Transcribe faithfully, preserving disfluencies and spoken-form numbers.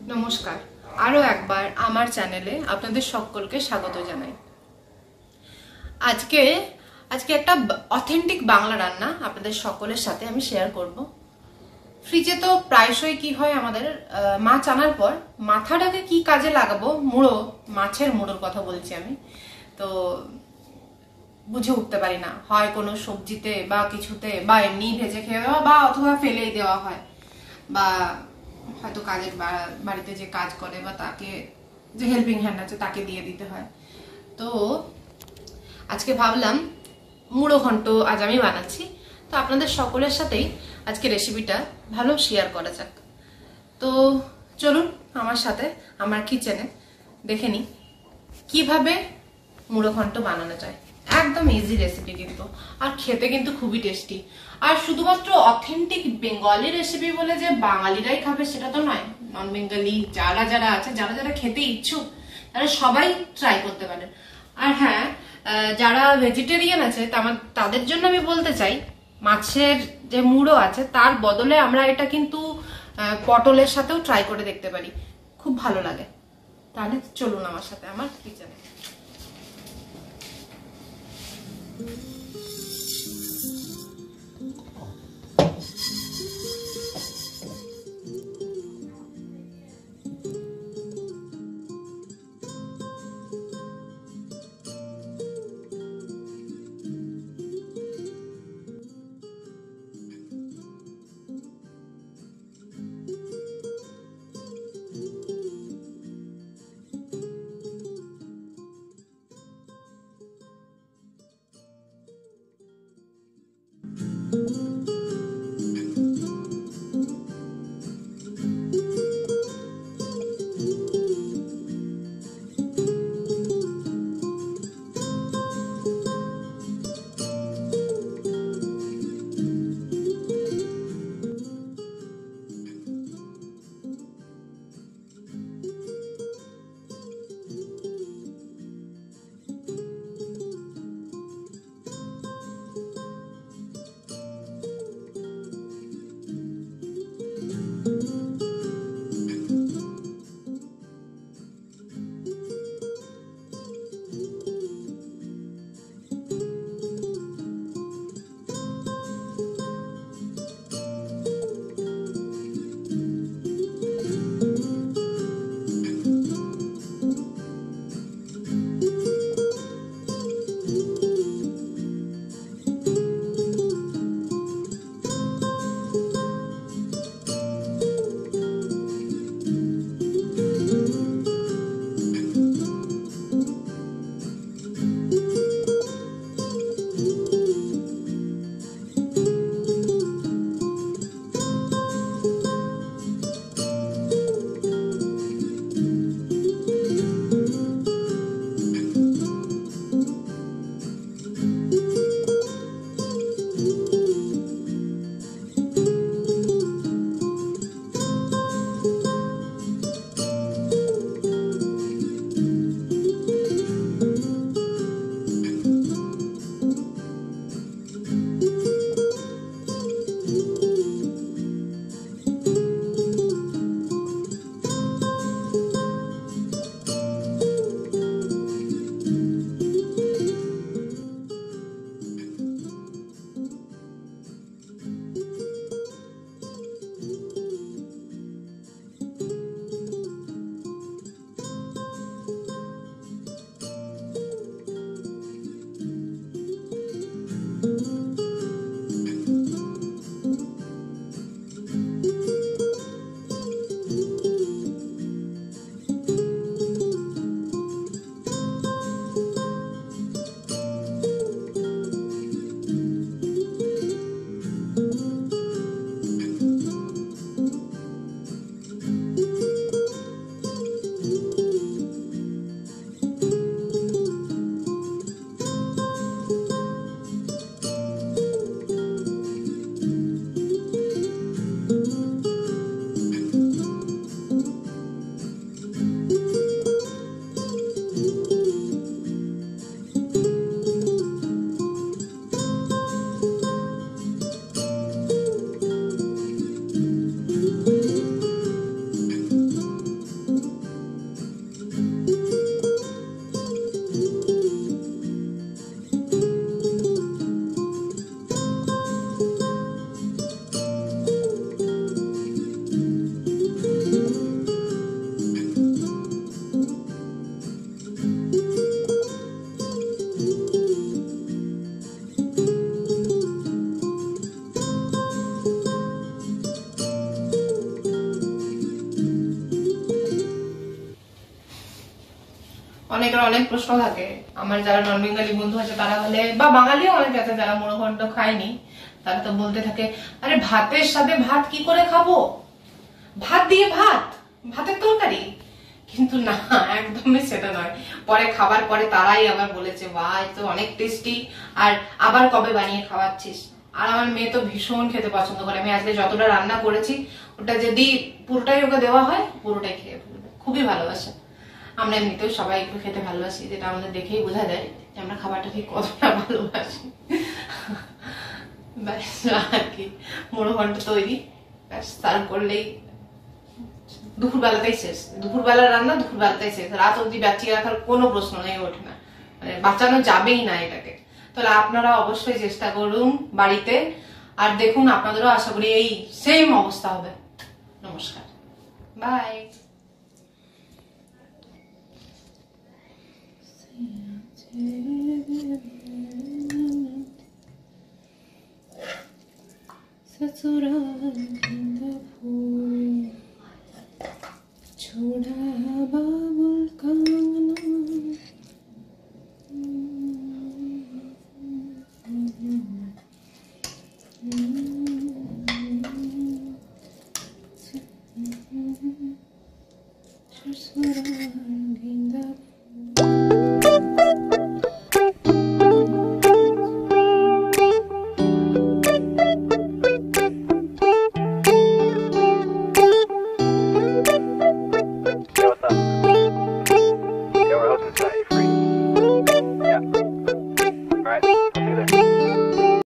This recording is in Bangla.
নমস্কার, আরও একবার আমার চ্যানেলে আপনাদের সকলকে স্বাগত জানাই। আজকে আজকে একটা অথেন্টিক বাংলা রান্না আপনাদের সকলের সাথে আমি শেয়ার করব। ফ্রিজে তো প্রায়শই কি হয়, আমাদের মাছ আনার পর মাথাটাকে কি কাজে লাগাবো, মুড়ো, মাছের মুড়োর কথা বলছি আমি, তো বুঝে উঠতে পারি না। হয় কোনো সবজিতে বা কিছুতে, বা এমনি ভেজে খেয়ে দেওয়া, বা অথবা ফেলেই দেওয়া হয়, বা হয়তো কাজের বাড়িতে যে কাজ করে বা তাকে যে হেল্পিং হ্যান্ড আছে তাকে দিয়ে দিতে হয়। তো আজকে ভাবলাম মুড়ো ঘন্ট আজ আমি বানাচ্ছি, তো আপনাদের সকলের সাথেই আজকে রেসিপিটা ভালো শেয়ার করা যাক। তো চলুন আমার সাথে আমার কিচেনে দেখে নিই কিভাবে মুড়ো ঘন্ট বানানো যায়। একদম ইজি রেসিপি কিন্তু, আর খেতে কিন্তু খুবই টেস্টি। আর শুধুমাত্র অথেন্টিক বেঙ্গলি রেসিপি বলে যে বাঙালিরাই খাবে সেটা তো নয়। নন বেঙ্গলি যারা যারা আছে, যারা যারা খেতে ইচ্ছুক, তারা সবাই ট্রাই করতে পারে। আর হ্যাঁ, যারা ভেজিটেরিয়ান আছে তাদের জন্য আমি বলতে চাই, মাছের যে মুড়ো আছে তার বদলে আমরা এটা কিন্তু পটলের সাথেও ট্রাই করে দেখতে পারি, খুব ভালো লাগে। তাহলে চলুন আমার সাথে আমার কিচেনে। অনেকের অনেক প্রশ্ন থাকে। আমার যারা নন বেঙ্গলি বন্ধু আছে তারা বলে, বা বাঙালিও অনেক আছে যারা মুড়ো ঘন্ট খায়নি, তারা তো বলতে থাকে, আরে ভাতের সাথে ভাত কি করে খাবো, ভাত দিয়ে ভাত, ভাতের তরকারি। কিন্তু না, একদমই সেটা নয়। পরে খাবার পরে তারাই আবার বলেছে, বাহ এ তো অনেক টেস্টি, আর আবার কবে বানিয়ে খাওয়াচ্ছিস। আর আমার মেয়ে তো ভীষণ খেতে পছন্দ করে। আমি আজকে যতটা রান্না করেছি ওটা যদি পুরোটাই ওকে দেওয়া হয় পুরোটাই খেয়ে ফেলবে, খুবই ভালোবাসে। আমরা এমনিতেও সবাই একটু খেতে ভালোবাসি, যেটা আমাদের দেখেই বোঝা যায় যে আমরা খাবারটা ঠিক কতটা ভালোবাসি। ব্যাস আর কি, মুড়ো ঘন্ট তৈরি, ব্যাস সার্ভ করলেই দুপুর বেলাতেই শেষ। দুপুর বেলার রান্না দুপুর বেলাতেই শেষ, রাত অবধি বাঁচিয়ে রাখার কোনো প্রশ্ন নেই, ওঠে না, মানে বাঁচানো যাবেই না এটাকে। তাহলে আপনারা অবশ্যই চেষ্টা করুন বাড়িতে, আর দেখুন আপনাদেরও আশা করি এই সেম অবস্থা হবে। নমস্কার, বাই। ससुराल छोड़ा बाबुल का